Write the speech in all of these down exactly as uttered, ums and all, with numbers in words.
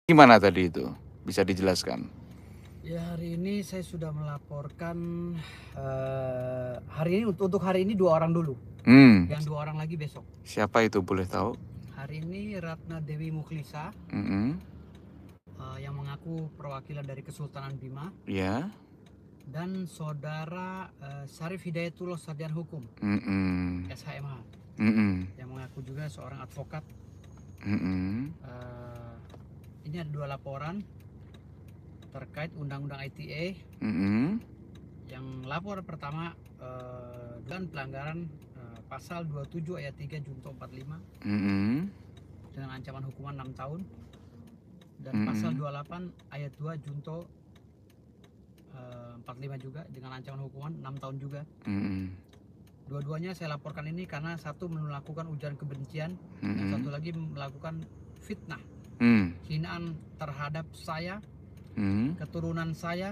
Gimana tadi itu? Bisa dijelaskan? Ya, hari ini saya sudah melaporkan uh, hari ini untuk untuk hari ini dua orang dulu. Hmm. Yang dua orang lagi besok. Siapa itu boleh tahu? Hari ini Ratna Dewi Mukhlisa, Mm-mm. uh, yang mengaku perwakilan dari Kesultanan Bima. Ya. Dan saudara uh, Syarif Hidayatullah Sarjana Hukum, Mm-mm. S H M H, Mm-mm. yang mengaku juga seorang advokat. Mm-mm. Uh, ini ada dua laporan terkait Undang-Undang I T E. Mm-mm. Yang lapor pertama uh, dan pelanggaran uh, pasal dua puluh tujuh ayat tiga Junto empat puluh lima Mm-mm. dengan ancaman hukuman enam tahun, dan Mm-mm. pasal dua puluh delapan ayat dua Junto uh, empat puluh lima juga dengan ancaman hukuman enam tahun juga. Mm-mm. Dua-duanya saya laporkan ini karena satu melakukan ujaran kebencian, Mm-mm. dan satu lagi melakukan fitnah, Mm. hinaan terhadap saya, Mm. keturunan saya,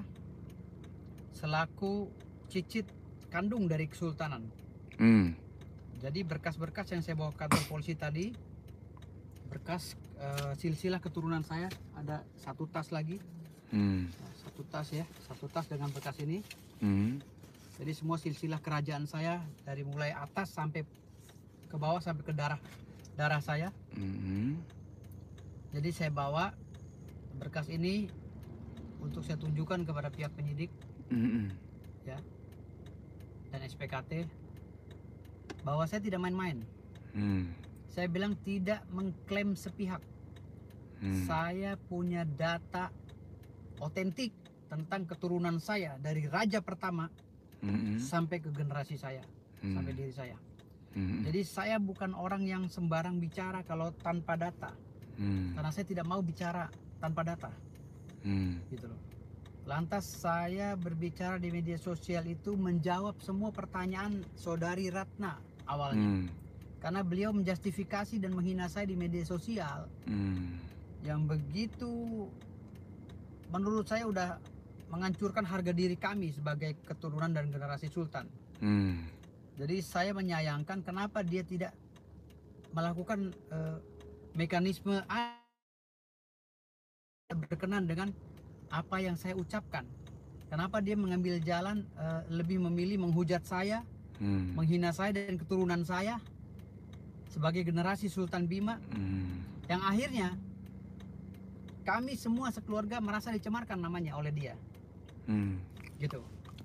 selaku cicit kandung dari Kesultanan. Mm. Jadi berkas-berkas yang saya bawa ke kantor polisi tadi, berkas uh, silsilah keturunan saya, ada satu tas lagi. Mm. Nah, satu tas ya, satu tas dengan berkas ini. Mm. Jadi semua silsilah kerajaan saya dari mulai atas sampai ke bawah sampai ke darah darah saya. Mm. Jadi saya bawa berkas ini untuk saya tunjukkan kepada pihak penyidik, Mm. ya, dan S P K T, bahwa saya tidak main-main. Mm. Saya bilang tidak mengklaim sepihak. Mm. Saya punya data otentik tentang keturunan saya dari raja pertama Mm. sampai ke generasi saya, Mm. sampai diri saya. Mm. Jadi saya bukan orang yang sembarang bicara kalau tanpa data. Mm. Karena saya tidak mau bicara tanpa data. Mm. Gitu loh. Lantas saya berbicara di media sosial itu menjawab semua pertanyaan saudari Ratna awalnya. Mm. Karena beliau menjustifikasi dan menghina saya di media sosial. Mm. Yang begitu menurut saya udah menghancurkan harga diri kami sebagai keturunan dan generasi sultan. Mm. Jadi saya menyayangkan kenapa dia tidak melakukan uh, mekanisme berkenan dengan apa yang saya ucapkan. Kenapa dia mengambil jalan uh, lebih memilih menghujat saya, Mm. menghina saya dan keturunan saya sebagai generasi Sultan Bima, Mm. yang akhirnya kami semua sekeluarga merasa dicemarkan namanya oleh dia. Mm. Gitu.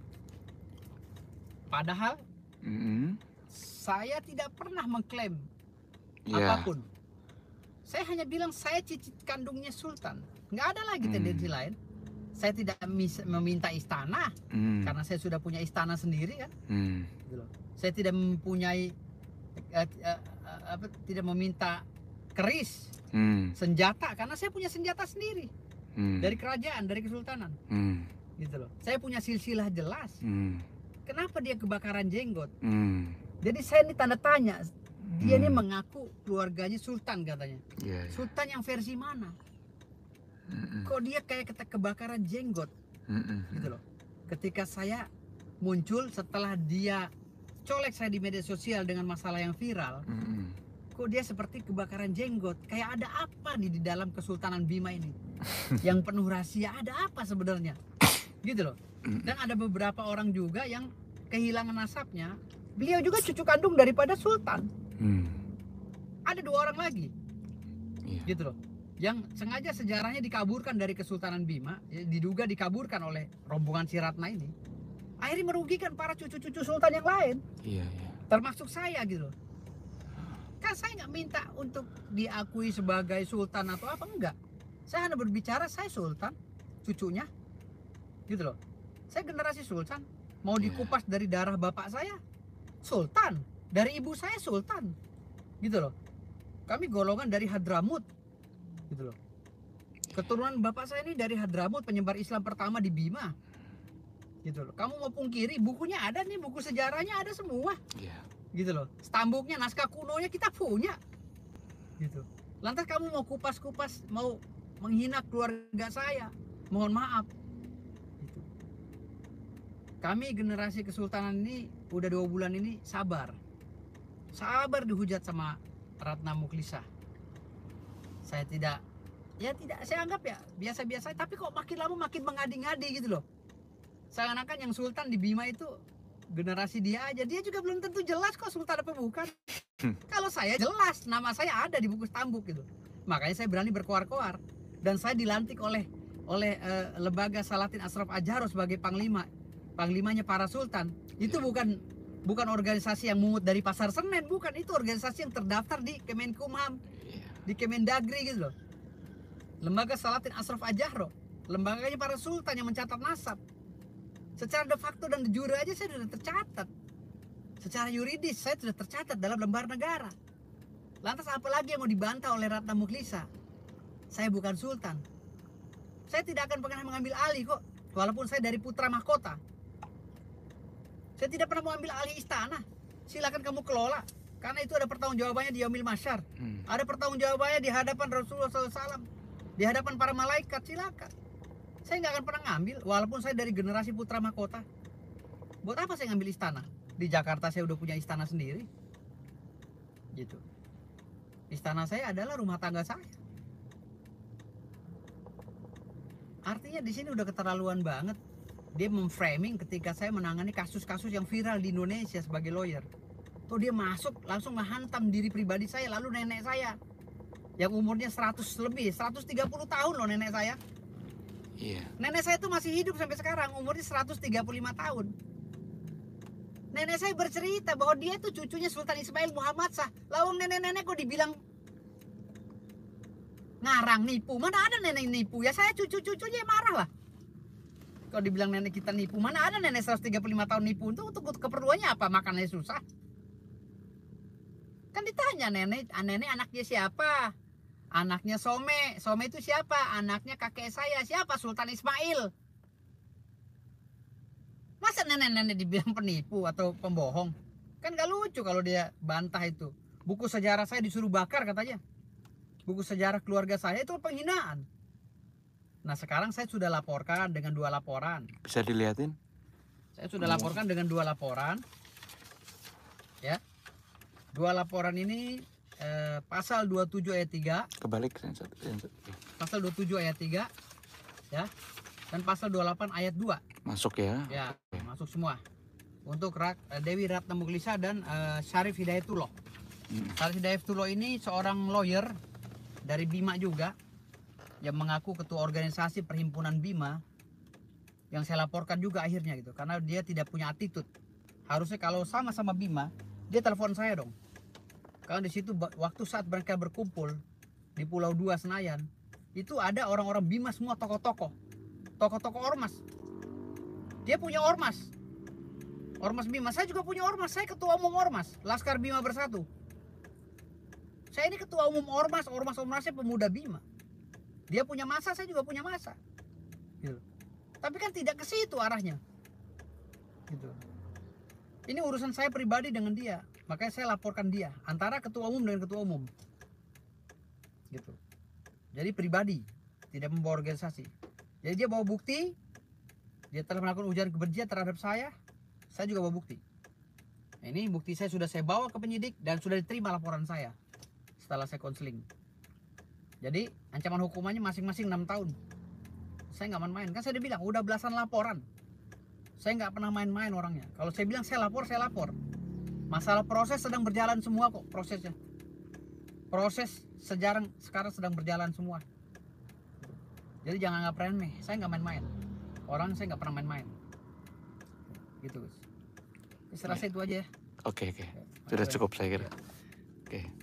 Padahal Mm. saya tidak pernah mengklaim Yeah. apapun. Saya hanya bilang saya cicit kandungnya Sultan. Nggak ada lagi Mm. tendensi lain. Saya tidak meminta istana, Mm. karena saya sudah punya istana sendiri kan. Mm. Gitu loh. Saya tidak mempunyai uh, uh, uh, apa, tidak meminta keris, Mm. senjata, karena saya punya senjata sendiri Mm. dari kerajaan, dari kesultanan. Mm. Gitu loh. Saya punya silsilah jelas. Mm. Kenapa dia kebakaran jenggot? Mm. Jadi saya ini tanda tanya. Dia Hmm. ini mengaku keluarganya sultan katanya. Yeah, yeah. Sultan yang versi mana? Mm-mm. Kok dia kayak kata kebakaran jenggot? Mm-mm. Gitu loh. Ketika saya muncul setelah dia colek saya di media sosial dengan masalah yang viral, Mm-mm. kok dia seperti kebakaran jenggot? Kayak ada apa nih di dalam Kesultanan Bima ini? Yang penuh rahasia, ada apa sebenarnya? Gitu loh. Dan ada beberapa orang juga yang kehilangan nasabnya. Beliau juga cucu kandung daripada sultan. Mm. Ada dua orang lagi. Yeah. Gitu loh. Yang sengaja sejarahnya dikaburkan dari Kesultanan Bima, ya, diduga dikaburkan oleh rombongan si Ratna ini. Akhirnya merugikan para cucu-cucu sultan yang lain. Iya, iya. Termasuk saya gitu loh. Kan saya nggak minta untuk diakui sebagai sultan atau apa, enggak. Saya hanya berbicara saya sultan, cucunya. Gitu loh. Saya generasi sultan. Mau Yeah. dikupas dari darah bapak saya, sultan. Dari ibu saya sultan. Gitu loh. Kami golongan dari Hadramut. Gitu loh. Keturunan bapak saya ini dari Hadramut, penyebar Islam pertama di Bima. Gitu loh. Kamu mau pungkiri, bukunya ada nih, buku sejarahnya ada semua. Yeah. Gitu loh. Stambuknya, naskah kunonya kita punya. Gitu. Lantas kamu mau kupas-kupas, mau menghina keluarga saya, mohon maaf. Gitu. Kami generasi kesultanan ini udah dua bulan ini sabar. Sabar dihujat sama Ratna Mukhlisa. Saya tidak ya tidak, saya anggap ya biasa-biasa, tapi kok makin lama makin mengadi-ngadi gitu loh. Seakan-akan yang sultan di Bima itu generasi dia aja, dia juga belum tentu jelas kok sultan apa bukan. Kalau saya jelas, nama saya ada di buku Stambuk gitu. Makanya saya berani berkoar-koar, dan saya dilantik oleh oleh uh, lembaga Salatin Ashraf Adjaro sebagai panglima, panglimanya para sultan. Itu bukan bukan organisasi yang mungut dari pasar Senen, bukan, itu organisasi yang terdaftar di Kemenkumham, di Kemendagri gitu loh. Lembaga Salatin Ashraf Adjaro, lembaganya para sultan yang mencatat nasab. Secara de facto dan de jure aja saya sudah tercatat. Secara yuridis saya sudah tercatat dalam lembar negara. Lantas apalagi yang mau dibantah oleh Ratna Mukhlisa? Saya bukan sultan. Saya tidak akan pernah mengambil alih kok, walaupun saya dari putra mahkota. Saya tidak pernah mengambil alih istana. Silakan kamu kelola, karena itu ada pertanggungjawabannya di Yaumil Mahsyar. Hmm. Ada pertanggungjawabannya di hadapan Rasulullah shallallahu alaihi wasallam, di hadapan para malaikat. Silakan. Saya nggak akan pernah ngambil, walaupun saya dari generasi putra mahkota. Buat apa saya ngambil istana? Di Jakarta saya udah punya istana sendiri, gitu. Istana saya adalah rumah tangga saya. Artinya di sini udah keterlaluan banget. Dia memframing ketika saya menangani kasus-kasus yang viral di Indonesia sebagai lawyer. Tuh dia masuk langsung menghantam diri pribadi saya, lalu nenek saya yang umurnya seratus lebih, seratus tiga puluh tahun loh nenek saya. Iya. Nenek saya tuh masih hidup sampai sekarang, umurnya seratus tiga puluh lima tahun. Nenek saya bercerita bahwa dia itu cucunya Sultan Ismail Muhammad Shah. Lawang nenek-nenek kok dibilang ngarang nipu. Mana ada nenek nipu? Ya saya cucu-cucunya marah lah. Kalau dibilang nenek kita nipu, mana ada nenek seratus tiga puluh lima tahun nipu? Untuk, untuk keperluannya apa? Makannya susah. Kan ditanya nenek, nenek anaknya siapa? Anaknya Some. Some itu siapa? Anaknya kakek saya. Siapa? Sultan Ismail. Masa nenek-nenek dibilang penipu atau pembohong? Kan gak lucu kalau dia bantah itu. Buku sejarah saya disuruh bakar katanya. Buku sejarah keluarga saya itu penghinaan. Nah sekarang saya sudah laporkan dengan dua laporan. Bisa dilihatin? Saya sudah laporkan dengan dua laporan. Ya. Dua laporan ini eh, pasal dua puluh tujuh ayat tiga. Kebalik sensor. Pasal dua puluh tujuh ayat tiga. Ya. Dan pasal dua puluh delapan ayat dua. Masuk ya? Ya, okay. Masuk semua. Untuk Rak, Dewi Ratna Mukhlisa dan uh, Syarif Hidayatullah. Hmm. Syarif Hidayatullah ini seorang lawyer dari Bima juga, yang mengaku ketua organisasi perhimpunan Bima, yang saya laporkan juga akhirnya gitu, karena dia tidak punya attitude. Harusnya kalau sama-sama Bima, dia telepon saya dong. Karena di situ waktu saat mereka berkumpul di Pulau Dua Senayan, itu ada orang-orang Bima semua, tokoh-tokoh, tokoh-tokoh ormas. Dia punya ormas, ormas Bima. Saya juga punya ormas. Saya ketua umum ormas Laskar Bima Bersatu. Saya ini ketua umum ormas, ormas-ormasnya pemuda Bima. Dia punya masa, saya juga punya masa. Gitu. Tapi kan tidak ke situ arahnya. Gitu. Ini urusan saya pribadi dengan dia. Makanya saya laporkan dia. Antara ketua umum dengan ketua umum. Gitu. Jadi pribadi, tidak membawa organisasi. Jadi dia bawa bukti. Dia telah melakukan ujaran kebencian terhadap saya. Saya juga bawa bukti. Nah, ini bukti saya sudah saya bawa ke penyidik dan sudah diterima laporan saya setelah saya konseling. Jadi ancaman hukumannya masing-masing enam tahun. Saya nggak main-main. Kan saya udah bilang udah belasan laporan. Saya nggak pernah main-main orangnya. Kalau saya bilang saya lapor, saya lapor. Masalah proses sedang berjalan semua kok prosesnya. Proses sejarah sekarang sedang berjalan semua. Jadi jangan anggap remeh. Saya nggak main-main. Orang saya nggak pernah main-main. Gitu guys. Saya rasa itu aja ya. Oke oke. Sudah cukup saya kira. Oke.